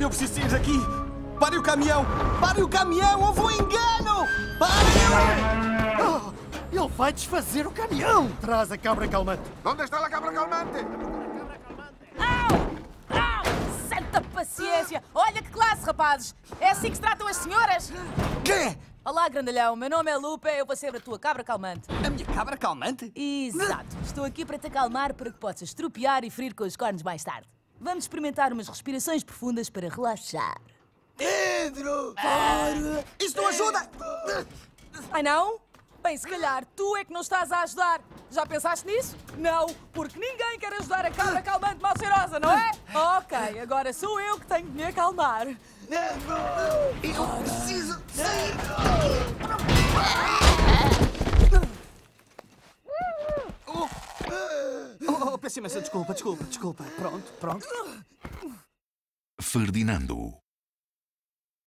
Eu preciso sair daqui! Pare o caminhão! Pare o caminhão! Houve um engano! Pare! Oh, ele vai desfazer o caminhão! Traz a cabra calmante. ¿Dónde está la cabra calmante? Au! Au! Santa paciência! Olha que classe, rapazes! É assim que se tratam as senhoras? Quê? Olá, grandalhão. Meu nome é Lupe. Eu vou ser a tua cabra calmante. A minha cabra calmante? Exato. Estou aqui para te acalmar para que possas tropear e ferir com os cornos mais tarde. Vamos experimentar umas respirações profundas para relaxar. Pedro! Para! Isso não ajuda! Ai não? Bem, se calhar tu é que não estás a ajudar. Já pensaste nisso? Não, porque ninguém quer ajudar a cabra calmante mal cheirosa, não é? Ok, agora sou eu que tenho de me acalmar. Eu preciso sair! Peço imensa desculpa. Pronto. Ferdinando.